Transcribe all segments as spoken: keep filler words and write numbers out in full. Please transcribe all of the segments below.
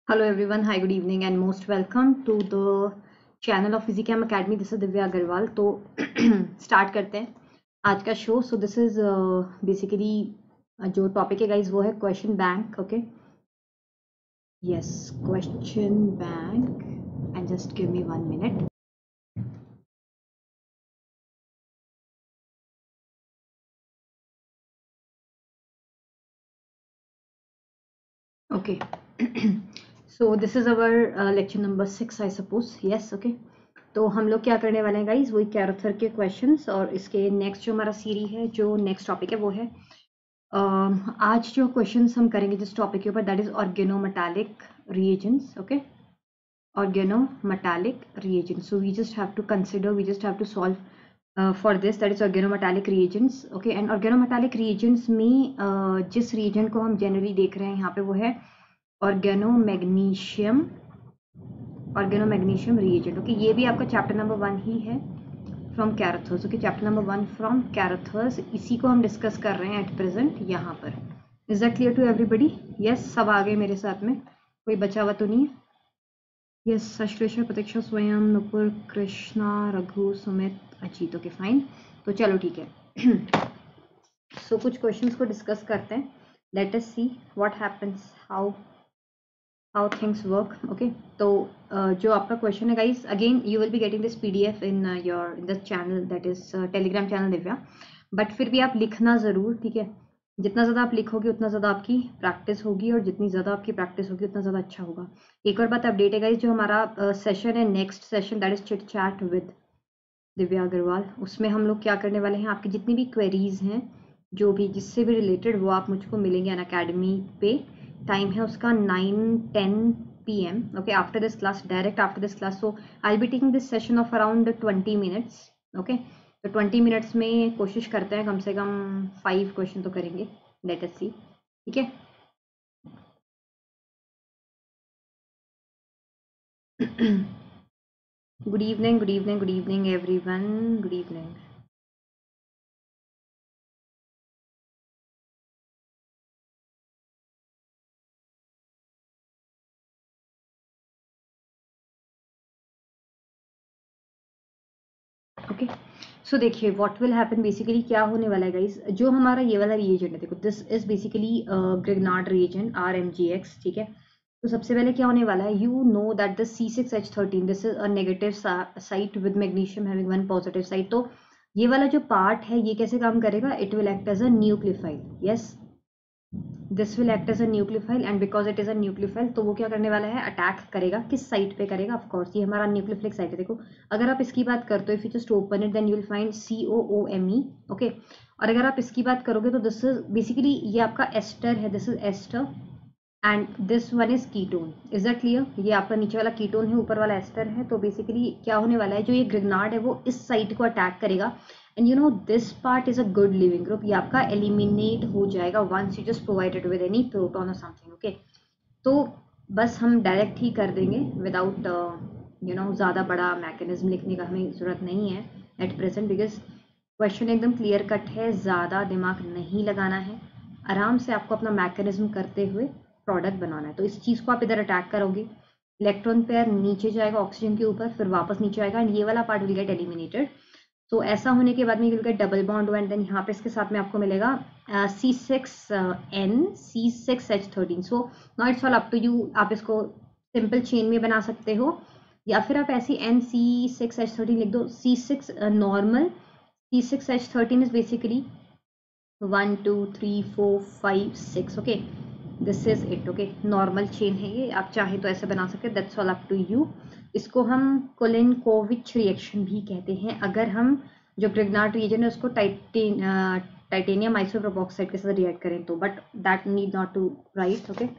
Hello everyone, hi, good evening and most welcome to the channel of Physicam Academy. This is Divya Agarwal. तो start करते हैं आज का show. So this is basically जो topic है guys वो है question bank. Okay, yes, question bank. And just give me one minute. Okay, so this is our lecture number six I suppose. Yes, okay. तो हम लोग क्या करने वाले हैं गाइज, वही कैरेक्टर के क्वेश्चंस. और इसके नेक्स्ट जो हमारा सीरीज है, जो नेक्स्ट टॉपिक है वो है uh, आज जो क्वेश्चंस हम करेंगे जिस टॉपिक के ऊपर, that is organometallic reagents. Okay, organometallic reagents. So we just have to consider, we just have to solve uh, for this, that is organometallic reagents. Okay, and organometallic reagents में uh, जिस reagent को हम generally देख रहे हैं यहाँ पे वो है organomagnesium organomagnesium reagent. Okay, ये भी आपका chapter number वन ही है from Carothers. Okay, chapter number one from Carothers, इसी को हम discuss कर रहे हैं at present यहाँ पर. Is that clear to everybody? Yes, सब आ गए मेरे साथ में, कोई बचा हुआ तो नहीं है. Yes, Ashlesha, Pratiksha, Swayam, Nupur, Krishna, Raghu, Sumit, Ajit. Okay fine. तो चलो ठीक है. सो so, कुछ क्वेश्चंस को डिस्कस करते हैं. Let us see what happens, how how things work. Okay, तो uh, जो आपका क्वेश्चन है guys, again you will be getting this PDF in your in the channel, that is Telegram channel Divya. But फिर भी आप लिखना ज़रूर, ठीक है. जितना ज़्यादा आप लिखोगे उतना ज़्यादा आपकी प्रैक्टिस होगी, और जितनी ज़्यादा आपकी प्रैक्टिस होगी उतना ज़्यादा अच्छा होगा. एक और बात अपडेट है गाइस, जो हमारा सेशन uh, है, next session, that is chit chat with Divya Agrawal. उसमें हम लोग क्या करने वाले हैं, आपकी जितनी भी क्वेरीज हैं, जो भी जिससे भी रिलेटेड, वो आप मुझको मिलेंगे अन अकेडमी पे. टाइम है उसका nine ten P M. Okay, after this class, direct after this class. So I will be taking this session of around twenty minutes. Okay, तो ट्वेंटी मिनट्स में कोशिश करते हैं कम से कम फाइव क्वेश्चन तो करेंगे. लेट अस सी, ठीक है. Good evening, good evening, good evening everyone, good evening. Okay, so देखिए व्हाट विल हैपन, बेसिकली क्या होने वाला है गाइज, जो हमारा ये वाला रिएजेंट है, देखो this is basically Grignard reagent R M G X. ठीक है, तो सबसे पहले क्या होने वाला है, you know that the C six H thirteen, this is a negative site with magnesium having one positive site. तो ये वाला जो पार्ट है ये कैसे काम करेगा, it will act as a nucleophile. Yes, this will act as a nucleophile, and because it is a nucleophile, तो वो क्या करने वाला है, अटैक करेगा. किस साइट पे करेगा, ऑफ कोर्स ये हमारा न्यूक्लियोफिलिक साइट है. देखो अगर आप इसकी बात करते हो, if you just open it, then you will find C O O M E. Okay, और अगर आप इसकी बात करोगे तो दिस इज बेसिकली, ये आपका एस्टर है, this is ester, and this one is ketone. Is that clear? ये आपका नीचे वाला कीटोन है, ऊपर वाला एस्टर है. तो बेसिकली क्या होने वाला है, जो ये ग्रिग्नार्ड है वो इस साइट को अटैक करेगा, and you know this part is a good leaving group. ये आपका एलिमिनेट हो जाएगा once you just provided with any proton और समथिंग. ओके, तो बस हम डायरेक्ट ही कर देंगे विदाउट यू नो ज़्यादा बड़ा मैकेनिज्म लिखने का हमें ज़रूरत नहीं है एट प्रेजेंट, बिकॉज क्वेश्चन एकदम क्लियर कट है, ज़्यादा दिमाग नहीं लगाना है. आराम से आपको अपना मैकेनिज्म करते हुए प्रोडक्ट बनाना है. तो इस चीज़ को आप इधर अटैक करोगे, इलेक्ट्रॉन पेयर नीचे जाएगा ऑक्सीजन के ऊपर, फिर वापस नीचे आएगा, एंड ये वाला पार्ट विल गेट एलिमिनेटेड. तो ऐसा होने के बाद में you will get double bond, and then यहाँ पे इसके साथ में आपको मिलेगा C six N C six H thirteen. So now it's all up to you, आप इसको सिंपल चेन में बना सकते हो, या फिर आप ऐसी n C six H thirteen लिख दो. C six normal, C six H thirteen is basically one two three four five six. Okay, this is it. Okay, normal chain है ये, आप चाहे तो ऐसे बना सकते हैं, that's all up to you. इसको हम कोलिनकोविच रिएक्शन भी कहते हैं, अगर हम जो ग्रिग्नार्ड रिएजन है उसको टाइटेन टाइटेनियम आइसोप्रोपॉक्साइड के साथ रिएक्ट करें तो, but that need not to write. Okay,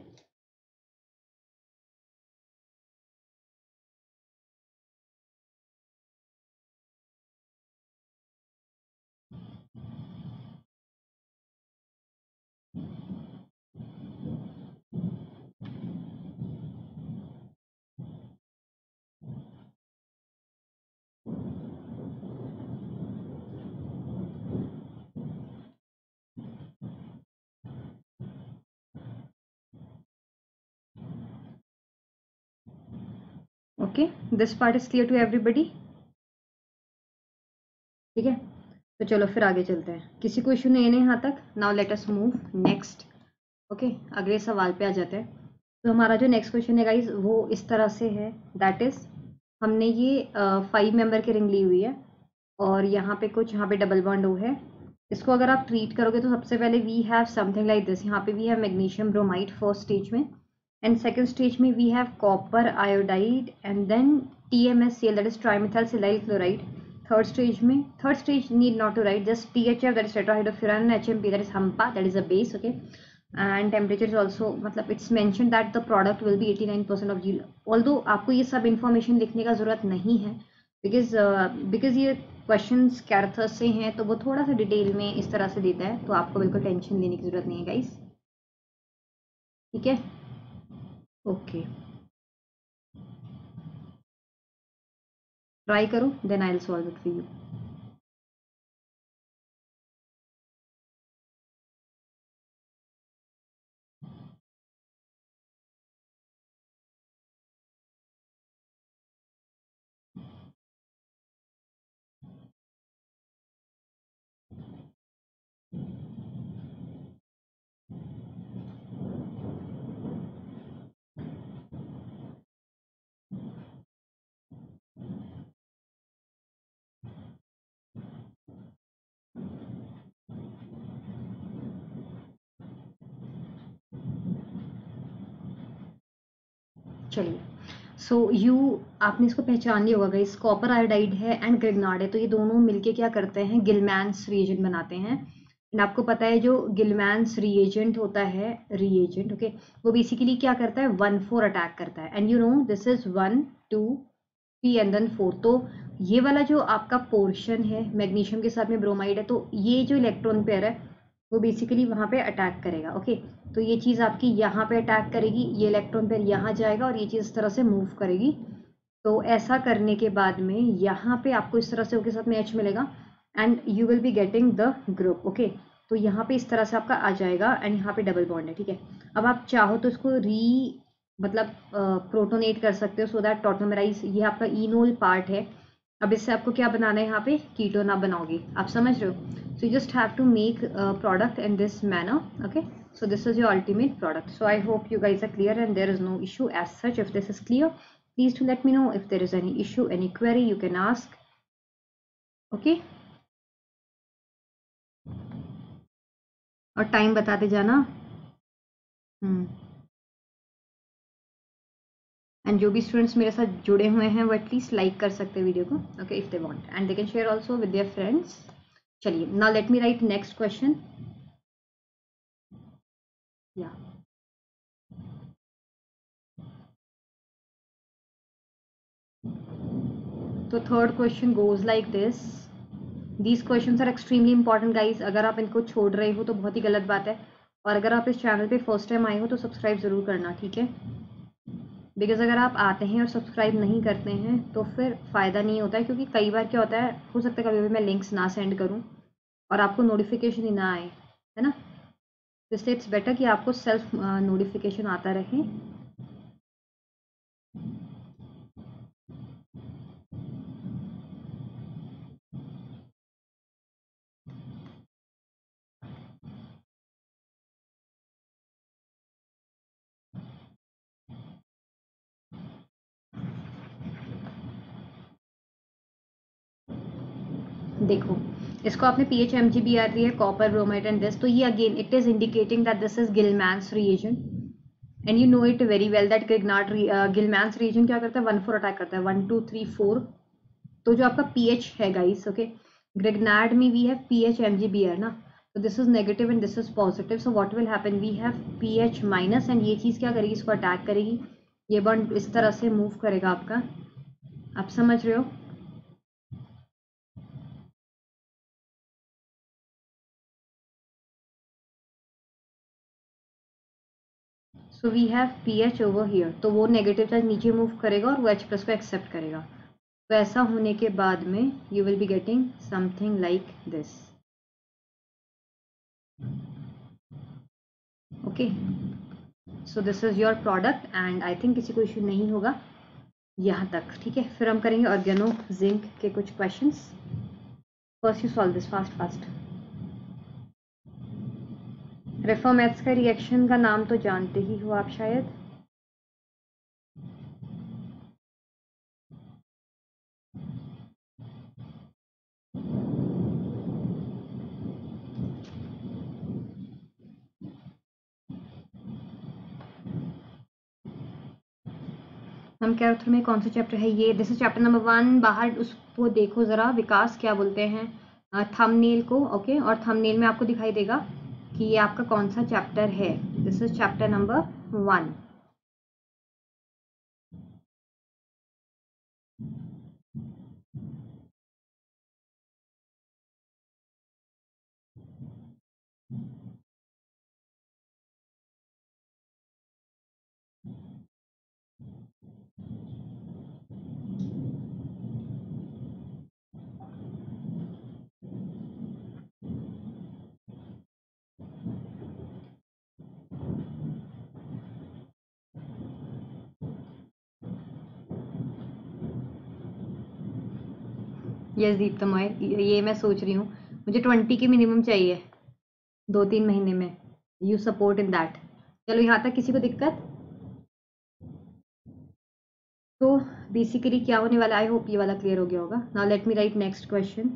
okay, this part is clear to everybody? ठीक है, तो चलो फिर आगे चलते हैं। किसी को इशू नहीं है यहाँ तक? Now let us move next. Okay, अगले सवाल पे आ जाते हैं। तो हमारा जो नेक्स्ट क्वेश्चन है गाइज वो इस तरह से है, दैट इज हमने ये फाइव मेंबर की रिंग ली हुई है और यहाँ पे कुछ यहाँ पे डबल बॉन्ड ओ है। इसको अगर आप ट्रीट करोगे तो सबसे पहले we have something like this. यहाँ पे we have magnesium bromide first stage में, एंड सेकंड स्टेज में we have copper iodide and then T M S C L, that is trimethyl silyl chloride. Third stage में, third stage need not to write, just T H F, that is tetrahydrofuran, H M P, that is hempa, that is a base. Okay, and temperature is also, मतलब it's mentioned that the product will be eighty-nine percent of yield, although आपको ये सब information लिखने का ज़रूरत नहीं है because uh, because ये questions कैरेक्टर्स से हैं तो वो थोड़ा सा डिटेल में इस तरह से देता है, तो आपको बिल्कुल टेंशन लेने की ज़रूरत नहीं है गाइस। ठीक है, ओके, ट्राई करो, then I will solve it for you. चलिए, सो so, यू आपने इसको पहचान लिया होगा गाइस, कॉपर आयोडाइड है एंड ग्रिग्नार्ड है, तो ये दोनों मिलके क्या करते हैं, गिलमैन्स रिएजेंट बनाते हैं। एंड आपको पता है जो गिलमैन्स रिएजेंट होता है, रिएजेंट ओके, वो बेसिकली क्या करता है, वन फोर अटैक करता है, and you know this is one two three and then four. तो ये वाला जो आपका पोर्शन है मैग्नीशियम के साथ में ब्रोमाइड है, तो ये जो इलेक्ट्रॉन पेयर है वो बेसिकली वहाँ पे अटैक करेगा। ओके, तो ये चीज़ आपकी यहाँ पे अटैक करेगी, ये इलेक्ट्रॉन पेयर यहाँ जाएगा और ये चीज़ इस तरह से मूव करेगी। तो ऐसा करने के बाद में यहाँ पे आपको इस तरह से उसके साथ में एच मिलेगा and you will be getting the group. Okay, तो यहाँ पे इस तरह से आपका आ जाएगा एंड यहाँ पे डबल बॉन्ड है। ठीक है, अब आप चाहो तो इसको री मतलब प्रोटोनेट कर सकते हो सो दैट टॉटोमराइज, ये आपका इनोल पार्ट है। अब इससे आपको क्या बनाना है, यहाँ पे कीटोन आप बनाओगे, आप समझ रहे हो। So you just have to make a product in this manner. Okay, so this is your ultimate product. So I hope you guys are clear and there is no issue as such. If this is clear, please do let me know. If there is any issue, any query, you can ask. Okay, और time बताते जाना। हम्म and जो भी students मेरे साथ जुड़े हुए हैं वो एटलीस्ट लाइक कर सकते हैं वीडियो को। Okay, if they want, and they can share also with their friends. चलिए, now let me write next question. या तो third question goes like this. These question are extremely important guys, अगर आप इनको छोड़ रहे हो तो बहुत ही गलत बात है, और अगर आप इस चैनल पे फर्स्ट टाइम आए हो तो सब्सक्राइब ज़रूर करना, ठीक है। बिकॉज अगर आप आते हैं और सब्सक्राइब नहीं करते हैं तो फिर फ़ायदा नहीं होता है, क्योंकि कई बार क्या होता है, हो सकता है कभी भी मैं लिंक्स ना सेंड करूँ और आपको नोटिफिकेशन ही ना आए, है ना। इसलिए इट्स बेटर कि आपको सेल्फ नोटिफिकेशन आता रहे। देखो, इसको आपने P H M G B R दी है, कॉपर ब्रोमाइड एंड दिस, तो ये again it is indicating that this is Gilman's reagent and you know it very well that Grignard Gilman's reagent क्या करता है, वन फोर अटैक करता है, one two three four. तो जो आपका पीएच है गाइस, ओके, ग्रिग्नार्ड में वी हैव पीएच एमजीबीआर ना, तो this is negative and this is positive, so what will happen, we have P H minus एंड ये चीज़ क्या करेगी, इसको अटैक करेगी, ये बॉन्ड इस तरह से मूव करेगा आपका, आप समझ रहे हो। So we have P H over here, तो वो नेगेटिव चार्ज नीचे मूव करेगा और वो एच प्लस को एक्सेप्ट करेगा। तो ऐसा होने के बाद में you will be getting something like this. Okay, so this is your product and I think किसी को इशू नहीं होगा। यहाँ तक, ठीक है। फिर हम करेंगे ऑर्गेनो जिंक के कुछ questions. First you solve this fast fast. Reformatsky का रिएक्शन का नाम तो जानते ही हो आप शायद। हम कैरेक्टर में कौन सा चैप्टर है ये? This is chapter number one. बाहर उसको देखो ज़रा, विकास क्या बोलते हैं थंबनेल को, ओके। और थंबनेल में आपको दिखाई देगा कि ये आपका कौन सा चैप्टर है। This is chapter number one. Yes Diptamay, ये मैं सोच रही हूँ, मुझे ट्वेंटी के मिनिमम चाहिए दो तीन महीने में। You support in that. चलो यहाँ तक किसी को दिक्कत? तो बेसिकली क्या होने वाला, आई होप ये वाला क्लियर हो गया होगा। Now let me write next question.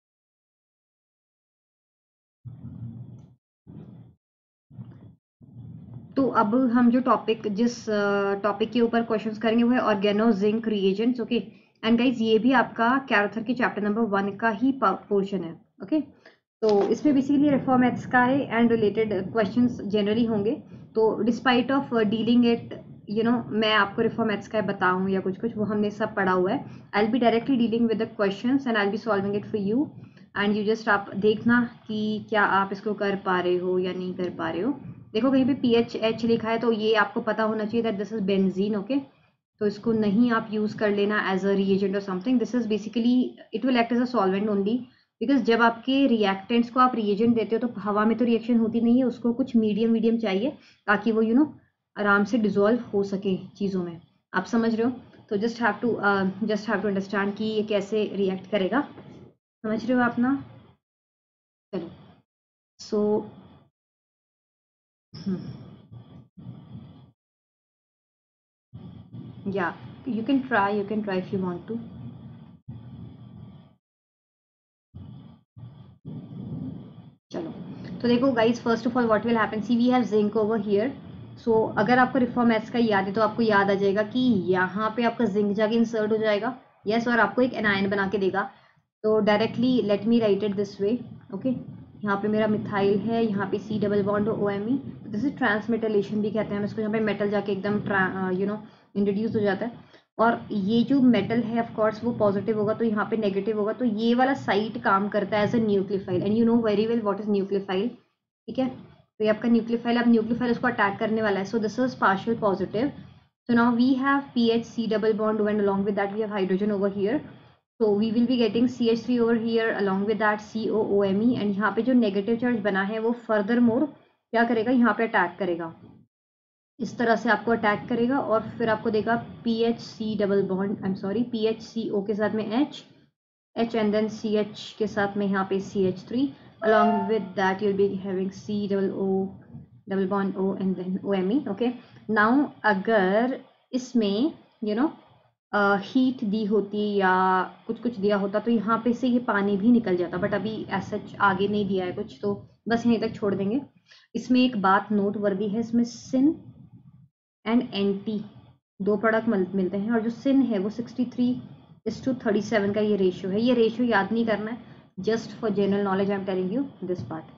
तो अब हम जो टॉपिक जिस टॉपिक के ऊपर क्वेश्चंस करेंगे वो है organo zinc reagents, okay. And guys ये भी आपका कैरेक्टर के चैप्टर नंबर वन का ही पोर्शन है, ओके। तो इसमें बेसिकली रेफॉर्मेट्स का है एंड रिलेटेड क्वेश्चंस जनरली होंगे। तो despite of dealing it, you know, मैं आपको रिफॉर्मेट्स का बताऊं या कुछ कुछ, वो हमने सब पढ़ा हुआ है। I will be directly dealing with the questions and I will be solving it for you. And you just आप देखना कि क्या आप इसको कर पा रहे हो या नहीं कर पा रहे हो। देखो कहीं पे पी एच एच लिखा है तो ये आपको पता होना चाहिए that this is benzene, okay. तो इसको नहीं आप यूज कर लेना एज अ रिएजेंट और something. This is basically it will act as a solvent only, because जब आपके रिएक्टेंट्स को आप रिएजेंट देते हो तो हवा में तो रिएक्शन होती नहीं है, उसको कुछ मीडियम मीडियम चाहिए ताकि वो यू नो आराम से डिजोल्व हो सके चीज़ों में। आप समझ रहे हो? तो just have to just have to understand कि ये कैसे रिएक्ट करेगा। समझ रहे हो आप ना? चलो, सो या you can try you can try if you want to. चलो, तो देखो guys, first of all what will happen, see we have zinc over here. So अगर आपको रिफॉर्मेट्स का याद है तो आपको याद आ जाएगा कि यहाँ पे आपका जिंक जाके इंसर्ट हो जाएगा, यस yes, और आपको एक एनायन बना के देगा। तो directly let me write it this way, okay. यहाँ पे मेरा मिथाइल है, यहाँ पे C double bond O M E, this is transmetalation भी कहते हैं हम इसको। यहाँ पे मेटल जाके एकदम यू नो इंट्रोड्यूस हो जाता है। और ये जो मेटल है ऑफ कोर्स वो पॉजिटिव होगा तो यहाँ पे नेगेटिव होगा, तो ये वाला साइट काम करता है as a nucleophile and you know very well what is nucleophile, ठीक है। तो ये आपका न्यूक्लियोफाइल, अब न्यूक्लियोफाइल उसको अटैक करने वाला है। So this is partial positive. So now we have P H C double bond and along with that we have hydrogen over here. So we will be getting C H three over here along with that C O O M E and यहाँ पे जो negative charge बना है वो further more क्या करेगा, यहाँ पे अटैक करेगा, इस तरह से आपको अटैक करेगा और फिर आपको देगा P H C double bond, I am sorry, P H C O के साथ में H H and then C H के साथ में यहाँ पे C H three along with that you will be having C double O double bond O and then O M E, okay. Now अगर इसमें यू नो हीट दी होती या कुछ कुछ दिया होता तो यहाँ पे से ये पानी भी निकल जाता, बट अभी ऐसा आगे नहीं दिया है कुछ, तो बस यहीं तक छोड़ देंगे। इसमें एक बात नोट वर्दी है, इसमें सिन एंड एंटी दो प्रोडक्ट मिलते हैं और जो सिन है वो sixty three is to thirty seven का ये रेशियो है। ये रेशियो याद नहीं करना है, just for general knowledge I am telling you this part.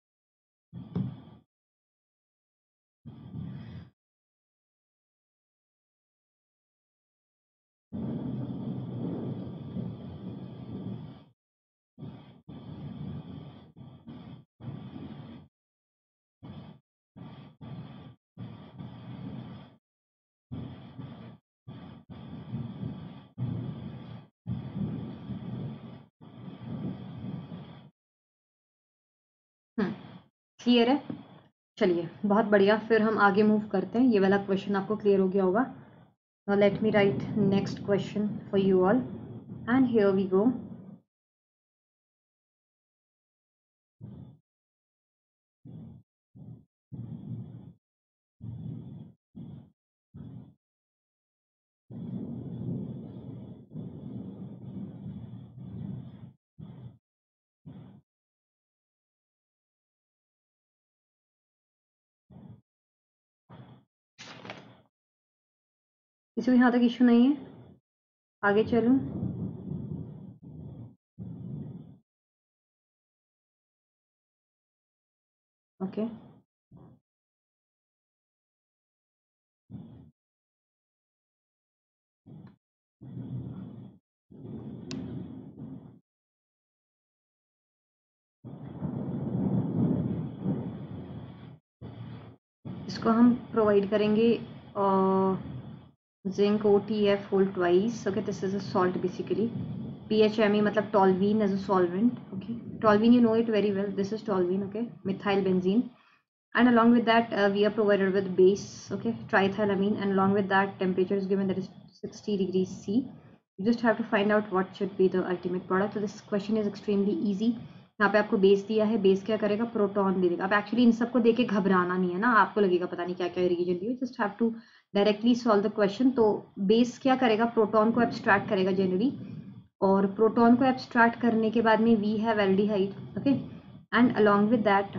Hmm clear है? चलिए बहुत बढ़िया, फिर हम आगे मूव करते हैं। ये वाला क्वेश्चन आपको क्लियर हो गया होगा। Now let me write next question for you all, and here we go. किसी को यहाँ तक इशू नहीं है? आगे चलूं? Okay okay. इसको हम प्रोवाइड करेंगे zinc O T F whole twice. Okay, this is a salt basically. P H M E मतलब toluene as a solvent. Okay, toluene, you know it very well. This is toluene. Okay, methyl benzene, and along with that uh, we are provided with base. Okay, triethylamine, and along with that temperature is given, that is sixty degrees C. You just have to find out what should be the ultimate product. So this question is extremely easy. यहाँ पे आपको base दिया है, base क्या करेगा, proton दे देगा. अब actually in सबको देख के घबराना नहीं है ना, आपको लगेगा पता नहीं क्या क्या रीजन दिए. Just have to directly solve the question. तो बेस क्या करेगा, प्रोटॉन को एब्स्ट्रैक्ट करेगा जनरली, और प्रोटॉन को एब्स्ट्रैक्ट करने के बाद में we have aldehyde. Okay, and along with that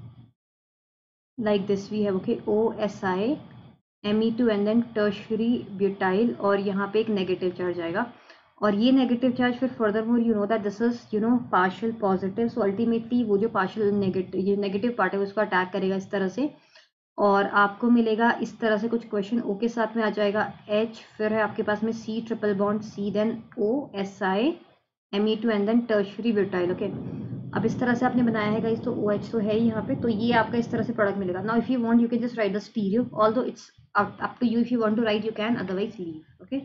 like this we have okay O S I M E two and then tertiary butyl, और यहाँ पे एक नेगेटिव चार्ज आएगा. और ये नेगेटिव चार्ज फिर further more you know that this is you know partial positive. So ultimately वो जो पार्शियल नेगेटिव ये नेगेटिव पार्ट है उसको अटैक करेगा इस तरह से, और आपको मिलेगा इस तरह से कुछ क्वेश्चन. ओ के साथ में आ जाएगा H, फिर है आपके पास में C triple bond C, then O S I M E two and then tertiary butyl. Okay, अब इस तरह से आपने बनाया है गाइस, तो OH तो है ही यहाँ पे, तो ये आपका इस तरह से प्रोडक्ट मिलेगा. Now if you want you can just write the stereo, although it's up to you. If you want to write you can, otherwise leave. Okay,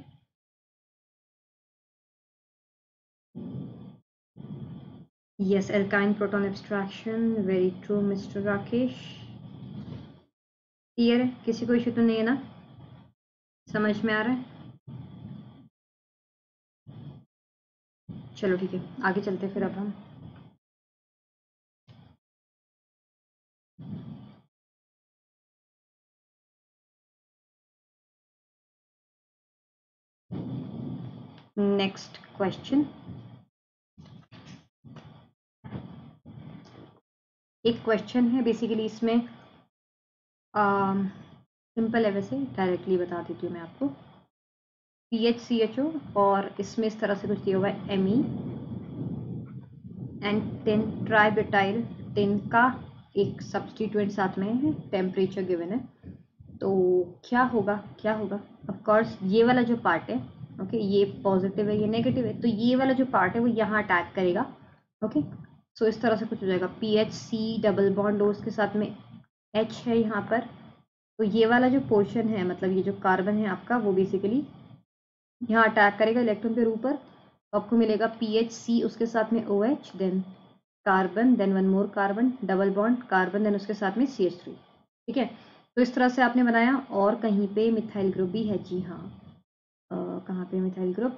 yes, alkyne proton abstraction, very true Mister Rakesh. Clear है? किसी को issue तो नहीं है ना? समझ में आ रहा है? चलो ठीक है, आगे चलते फिर. अब हम नेक्स्ट क्वेश्चन. एक क्वेश्चन है बेसिकली, इसमें सिंपल है, वैसे डायरेक्टली बता देती हूँ मैं आपको. P H C H O, और इसमें इस तरह से कुछ दिया हुआ है M E and tin tributyl. Tin का एक सब्स्टिट्यूएंट साथ में है, टेम्परेचर गिवन है. तो क्या होगा, क्या होगा? ऑफ कोर्स ये वाला जो पार्ट है, ओके okay, ये पॉजिटिव है, ये नेगेटिव है, तो ये वाला जो पार्ट है वो यहाँ अटैक करेगा. Okay okay? सो so, इस तरह से कुछ हो जाएगा. P H C double bond O के साथ में H है यहाँ पर, तो ये वाला जो पोर्शन है, मतलब ये जो कार्बन है आपका, वो बेसिकली यहाँ अटैक करेगा इलेक्ट्रॉन के ऊपर. आपको मिलेगा पी एच सी, उसके साथ में O H, then carbon, then one more carbon, double bond carbon, then उसके साथ में सी एच थ्री. ठीक है, तो इस तरह से आपने बनाया. और कहीं पे मिथाइल ग्रुप भी है, जी हाँ. कहाँ पे मिथाइल ग्रुप?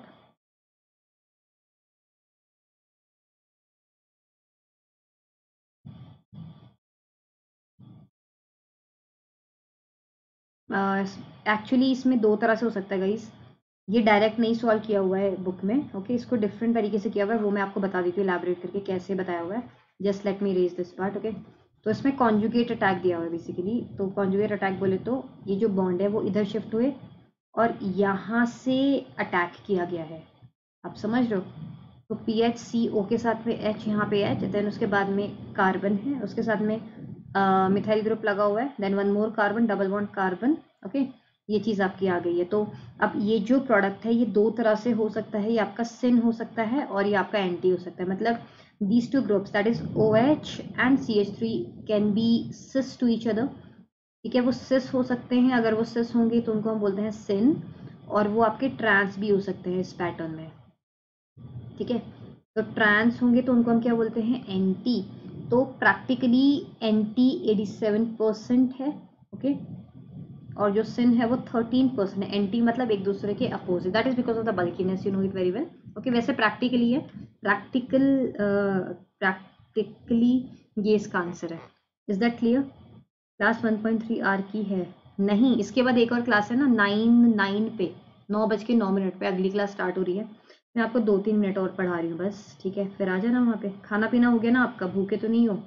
एक्चुअली uh, इसमें दो तरह से हो सकता है गाइस. ये डायरेक्ट नहीं सॉल्व किया हुआ है बुक में. Okay okay? इसको डिफरेंट तरीके से किया हुआ है, वो मैं आपको बता देती हूँ इलैबोरेट करके कैसे बताया हुआ है. Just let me raise this part. Okay, तो इसमें कॉन्जुगेट अटैक दिया हुआ है बेसिकली. तो कॉन्जुगेट अटैक बोले तो ये जो बॉन्ड है वो इधर शिफ्ट हुए और यहाँ से अटैक किया गया है. आप समझ रहे हो? तो पी एच सी ओ के साथ में H, यहाँ पे H, देन उसके बाद में कार्बन है, उसके साथ में मिथाइल ग्रुप लगा हुआ है, then one more carbon, double bond carbon. Okay, ये चीज़ आपकी आ गई है. तो अब ये जो प्रोडक्ट है ये दो तरह से हो सकता है. ये आपका सिन हो सकता है और ये आपका एंटी हो सकता है. मतलब these two groups, that is OH and C H three, can be cis to each other. ठीक है, वो सिस हो सकते हैं. अगर वो सिस होंगे तो उनको हम बोलते हैं सिन, और वो आपके ट्रांस भी हो सकते हैं इस पैटर्न में. ठीक है, तो ट्रांस होंगे तो उनको हम क्या बोलते हैं, एंटी. तो practically anti eighty seven percent है. ओके, और जो सिन है वो थर्टीन परसेंट है। एंटी मतलब एक दूसरे के opposite, that is because of the bulkiness, you know it very well. Okay, वैसे प्रैक्टिकली है, प्रैक्टिकल प्रैक्टिकली ये इसका आंसर है। Is that clear? Class one point three are की है नहीं, इसके बाद एक और क्लास है ना नाइन नाइन पे, नौ बज के नौ मिनट पे अगली क्लास स्टार्ट हो रही है। मैं आपको दो तीन मिनट और पढ़ा रही हूँ बस, ठीक है? फिर आ जाना वहाँ पे। खाना पीना हो गया ना आपका? भूखे तो नहीं हो?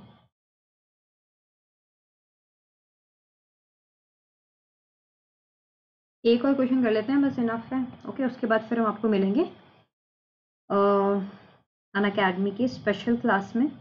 एक और क्वेश्चन कर लेते हैं बस, इनफ है। ओके, उसके बाद फिर हम आपको मिलेंगे अन अकेडमी के स्पेशल क्लास में।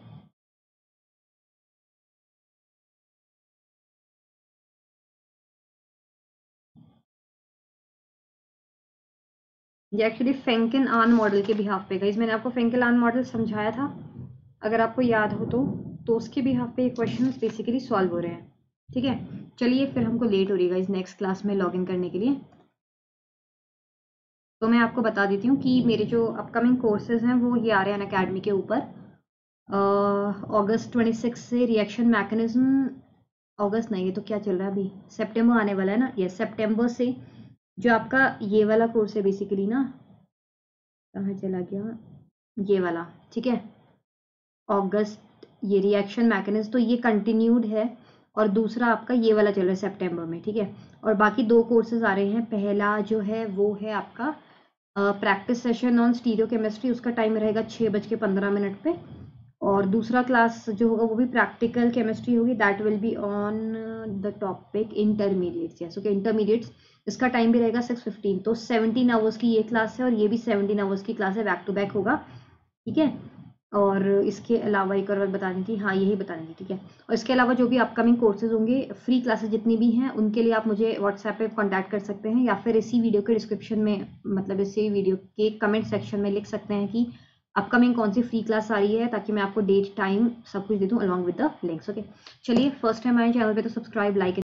ये एक्चुअली फेंकन आन मॉडल के बिहाफ पे गाइस, मैंने आपको फेंकन आन मॉडल समझाया था, अगर आपको याद हो तो तो उसके बिहाफ पे ये क्वेश्चंस बेसिकली सॉल्व हो रहे हैं, ठीक है? चलिए, फिर हमको लेट हो रही है गाइस नेक्स्ट क्लास में लॉग इन करने के लिए। तो मैं आपको बता देती हूँ कि मेरे जो अपकमिंग कोर्सेज हैं वो ये आ रहे हैं अकेडमी के ऊपर। अगस्त ट्वेंटी सिक्स से रिएक्शन मैकेनिज्म, अगस्त नहीं, ये तो क्या चल रहा है अभी, सितंबर आने वाला है ना, ये सितंबर से जो आपका ये वाला कोर्स है बेसिकली ना, कहाँ चला गया ये वाला, ठीक है? अगस्त ये रिएक्शन मैकेनिज्म, तो ये कंटिन्यूड है, और दूसरा आपका ये वाला चल रहा है सितंबर में, ठीक है? और बाकी दो कोर्सेज आ रहे हैं। पहला जो है वो है आपका practice session on stereo chemistry, उसका टाइम रहेगा छः बज के पंद्रह मिनट पे, और दूसरा क्लास जो होगा वो भी प्रैक्टिकल केमिस्ट्री होगी, that will be on the topic intermediates. Yes, okay, intermediates, इसका टाइम भी रहेगा सिक्स फिफ्टीन, तो सेवनटीन आवर्स की ये क्लास है और ये भी सेवनटीन आवर्स की क्लास है, बैक टू बैक होगा, ठीक है? और इसके अलावा एक और बात बतानी थी, हाँ यही बतानी थी, ठीक है? और इसके अलावा जो भी अपकमिंग कोर्सेज होंगे, फ्री क्लासेस जितनी भी हैं, उनके लिए आप मुझे व्हाट्सएप पे कांटेक्ट कर सकते हैं, या फिर इसी वीडियो के डिस्क्रिप्शन में, मतलब इसी वीडियो के कमेंट सेक्शन में लिख सकते हैं कि अपकमिंग कौन सी फ्री क्लास आ रही है, ताकि मैं आपको डेट टाइम सब कुछ दे दूँ along with the links. Okay, चलिए, फर्स्ट टाइम आए चैनल पे तो सब्सक्राइब, लाइक